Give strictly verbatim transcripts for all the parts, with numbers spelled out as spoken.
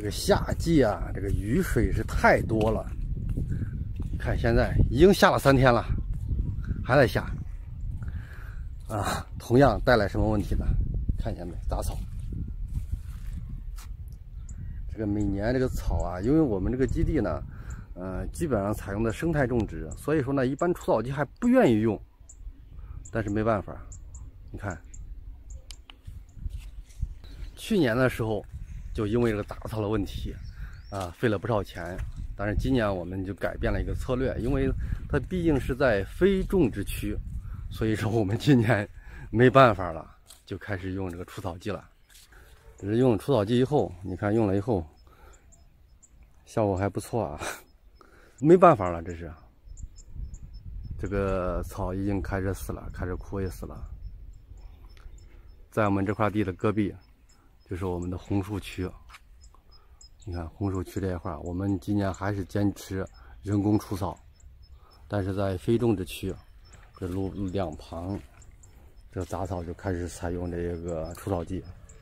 这个夏季啊，这个雨水是太多了。看现在已经下了三天了，还在下啊，同样带来什么问题呢？看见没？杂草。这个每年这个草啊，因为我们这个基地呢，呃，基本上采用的生态种植，所以说呢，一般除草剂还不愿意用。但是没办法，你看，去年的时候就因为这个杂草的问题，啊，费了不少钱。但是今年我们就改变了一个策略，因为它毕竟是在非种植区，所以说我们今年没办法了，就开始用这个除草剂了。只是用除草剂以后，你看用了以后，效果还不错啊。没办法了，这是这个草已经开始死了，开始枯萎死了。在我们这块地的戈壁，就是我们的红树区。你看红树区这一块，我们今年还是坚持人工除草，但是在非种植区，这路两旁，这杂草就开始采用这个除草剂。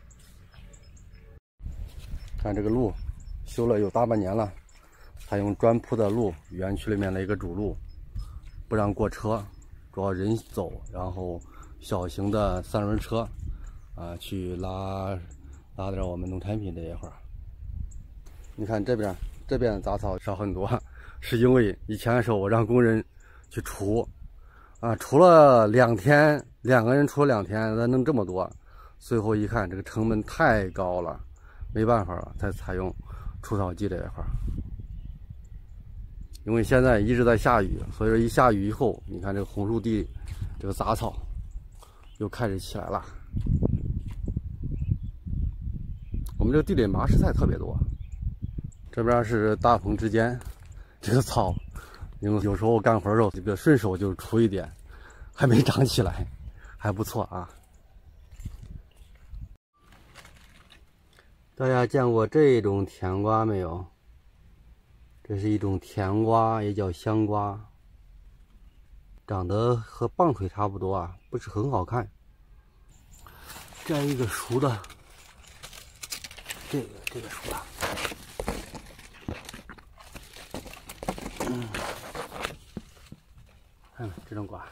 看这个路修了有大半年了，采用砖铺的路，园区里面的一个主路，不让过车，主要人走，然后小型的三轮车啊去拉拉点我们农产品这一块儿。你看这边，这边的杂草少很多，是因为以前的时候我让工人去除，啊，除了两天，两个人除了两天，才弄这么多。最后一看，这个成本太高了，没办法了，才采用除草剂这一块。因为现在一直在下雨，所以说一下雨以后，你看这个红树地，这个杂草又开始起来了。我们这个地里麻石菜特别多。这边是大棚之间，这个草，因为有时候干活的时候，这个顺手就除一点，还没长起来，还不错啊。大家见过这种甜瓜没有？这是一种甜瓜，也叫香瓜，长得和棒槌差不多啊，不是很好看。摘一个熟的，这个这个熟的。嗯，看看这种瓜，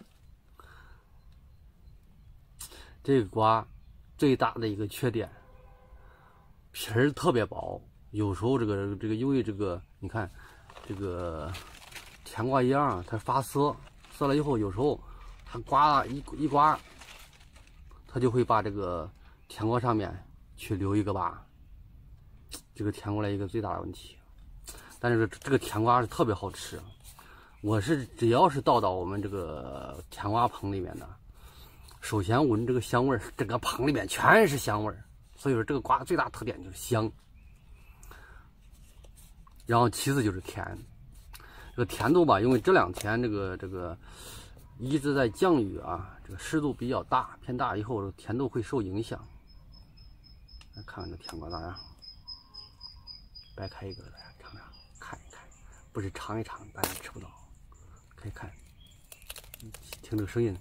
这个瓜最大的一个缺点，皮儿特别薄，有时候这个这个因为这个你看这个甜瓜一样，它发涩，涩了以后，有时候它刮一一刮，它就会把这个甜瓜上面去留一个疤，这个甜瓜的一个最大的问题。但是这个甜瓜是特别好吃，我是只要是倒到我们这个甜瓜棚里面的，首先闻这个香味儿，整个棚里面全是香味儿，所以说这个瓜最大特点就是香。然后其次就是甜，这个甜度吧，因为这两天这个这个一直在降雨啊，这个湿度比较大，偏大以后，这个甜度会受影响。来看看这甜瓜咋样？掰开一个，大家尝尝。看一看，不是尝一尝，大家吃不到。可以看，听这个声音，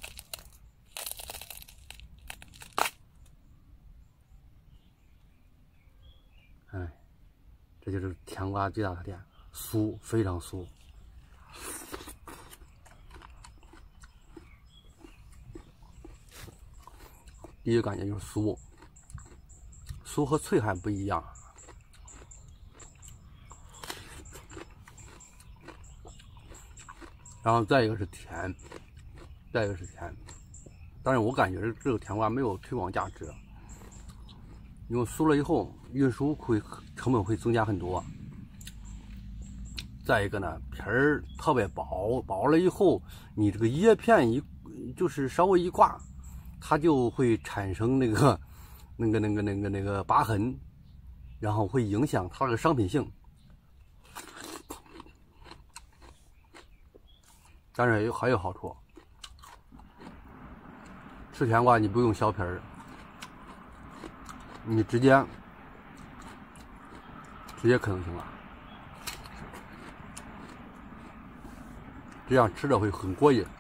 哎，这就是甜瓜最大的特点，酥，非常酥。第一个感觉就是酥，酥和脆还不一样。然后再一个是甜，再一个是甜，但是我感觉这个甜瓜没有推广价值，因为酥了以后运输会成本会增加很多。再一个呢，皮儿特别薄，薄了以后你这个叶片一就是稍微一挂，它就会产生那个那个那个那个那个疤痕，然后会影响它的商品性。但是有还有好处，吃甜瓜你不用削皮儿，你直接直接啃就行了，这样吃着会很过瘾。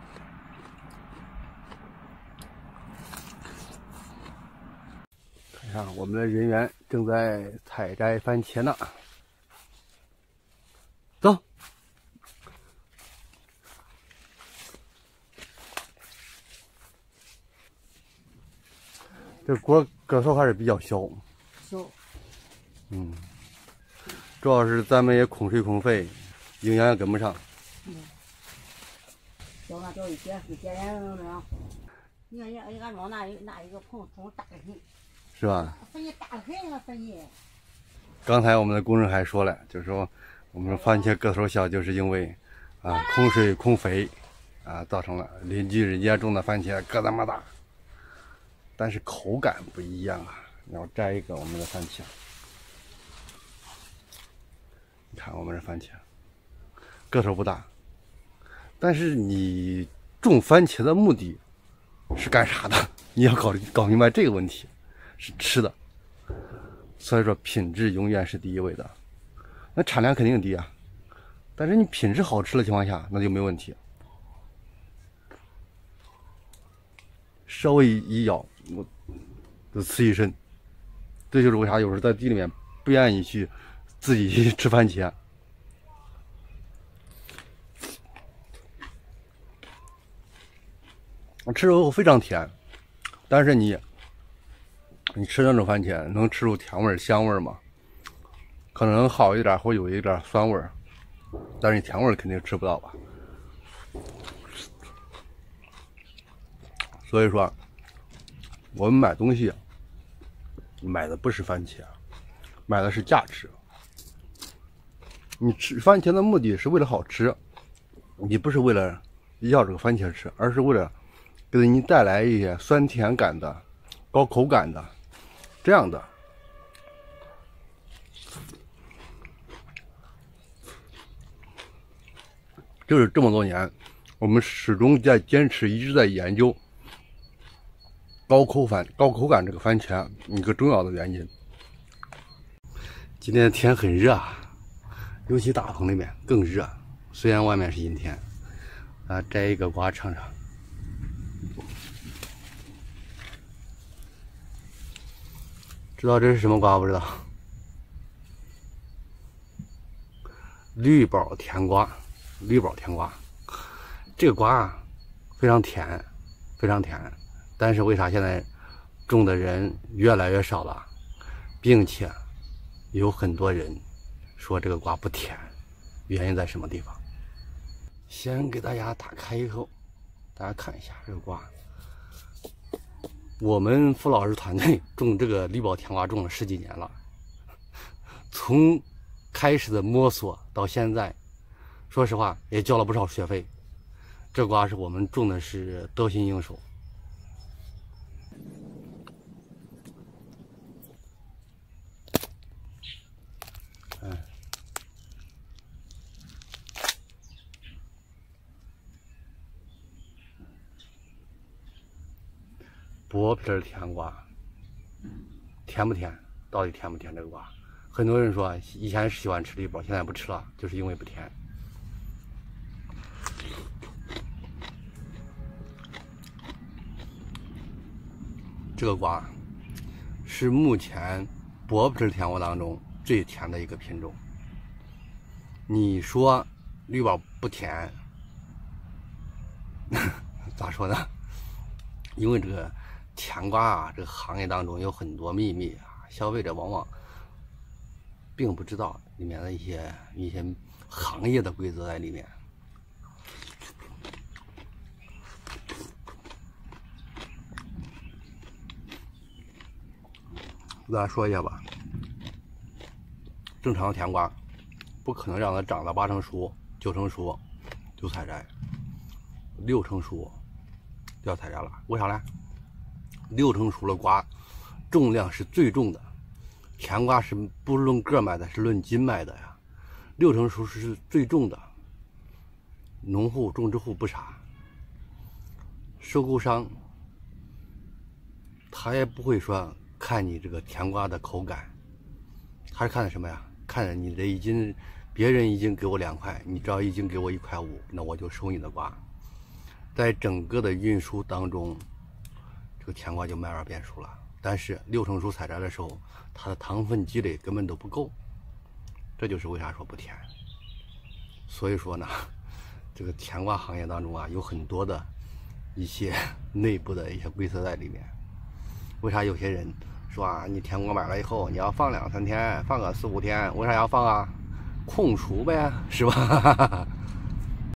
看一下看，我们的人员正在采摘番茄呢。走。这锅个头还是比较小。 小。 嗯。主要是咱们也空水空肥，营养也跟不上。 嗯。小那叫一结实结连那样。你看，人俺庄那那一个棚棚大得很。是吧？分你大得很啊，分你。刚才我们的工人还说了，就是说我们番茄个头小，就是因为啊空水空肥啊造成了邻居人家种的番茄个这么大，但是口感不一样啊。你要摘一个我们的番茄，你看我们这番茄个头不大，但是你种番茄的目的是干啥的？你要搞搞明白这个问题，是吃的。所以说品质永远是第一位的，那产量肯定低啊，但是你品质好吃的情况下，那就没问题。稍微一咬，我就刺一身。这就是为啥有时候在地里面不愿意去自己去吃番茄。吃肉非常甜，但是你。你吃那种番茄能吃出甜味香味吗？可能好一点，会有一点酸味，但是你甜味肯定吃不到吧。所以说，我们买东西买的不是番茄，买的是价值。你吃番茄的目的是为了好吃，你不是为了要这个番茄吃，而是为了给你带来一些酸甜感的、高口感的。这样的，就是这么多年，我们始终在坚持，一直在研究高口番、高口感这个番茄一个重要的原因。今天天很热啊，尤其大棚里面更热。虽然外面是阴天，啊，摘一个瓜尝尝。知道这是什么瓜不知道？绿宝甜瓜，绿宝甜瓜，这个瓜啊非常甜，非常甜。但是为啥现在种的人越来越少了，并且有很多人说这个瓜不甜，原因在什么地方？先给大家打开以后，大家看一下这个瓜。我们付老师团队种这个绿宝甜瓜种了十几年了，从开始的摸索到现在，说实话也交了不少学费。这瓜是我们种的是得心应手。嗯，薄皮甜瓜，甜不甜？到底甜不甜？这个瓜，很多人说以前喜欢吃绿宝，现在不吃了，就是因为不甜。这个瓜是目前薄皮甜瓜当中最甜的一个品种。你说绿宝不甜，咋说呢？因为这个甜瓜啊，这个行业当中有很多秘密啊，消费者往往并不知道里面的一些一些行业的规则在里面。给大家说一下吧，正常的甜瓜不可能让它长到八成熟、九成熟就采摘，六成熟就要采摘了。为啥呢？六成熟的瓜重量是最重的，甜瓜是不论个卖的，是论斤卖的呀。六成熟是最重的，农户、种植户不傻，收购商他也不会说看你这个甜瓜的口感，他是看的什么呀？看着你这一斤，别人一斤给我两块，你只要一斤给我一块五，那我就收你的瓜。在整个的运输当中，这个甜瓜就慢慢变熟了。 但是六成熟采摘的时候，它的糖分积累根本都不够，这就是为啥说不甜。所以说呢，这个甜瓜行业当中啊，有很多的一些内部的一些规则在里面。为啥有些人说啊，你甜瓜买了以后，你要放两三天，放个四五天，为啥要放啊？控熟呗，是吧？